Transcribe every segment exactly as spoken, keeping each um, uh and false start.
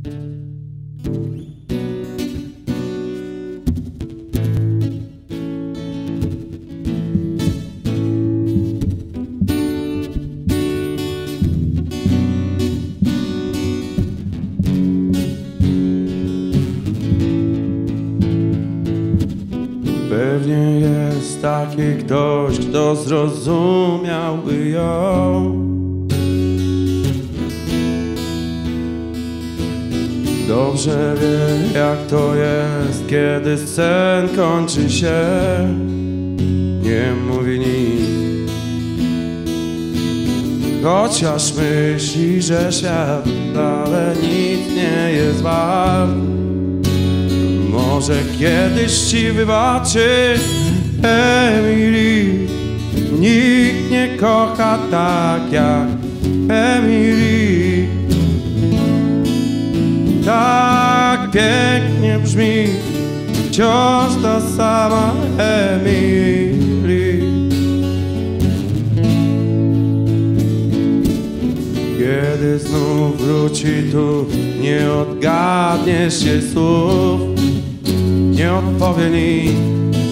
Pewnie jest taki ktoś, kto zrozumiałby ją. Dobrze wie, jak to jest, kiedy sen kończy się. Nie mówi nic, chociaż myśli, że świat wcale nic nie jest wart. Może kiedyś ci wybaczy, Emily. Nikt nie kocha tak jak Emily. Tak pięknie brzmi wciąż ta sama Emily. Kiedy znów wróci tu, nie odgadniesz jej słów, nie odpowie nic.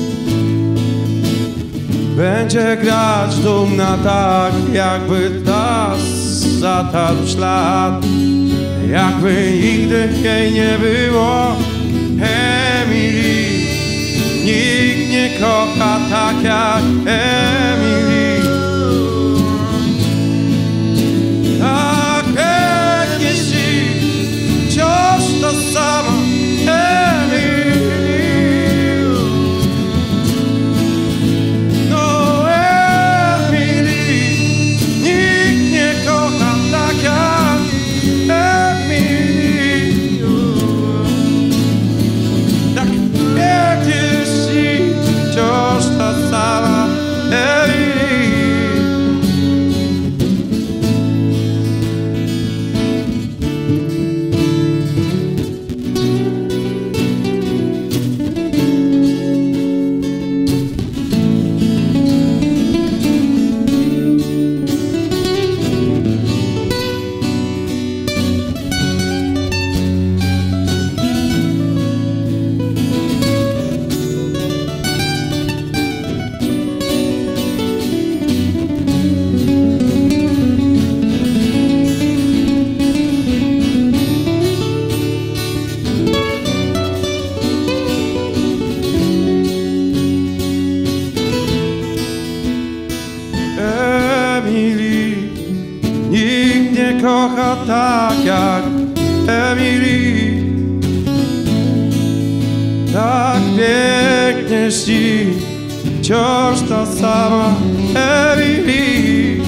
Będzie grać dumna tak, jakby czas zatarł ślad, jakby nigdy jej nie było. Emily, nikt nie kocha tak jak Emily. Tak pięknie śni wciąż to samo Emily. Nikt nie kocha tak jak Emily. Tak pięknie śni wciąż ta sama Emily.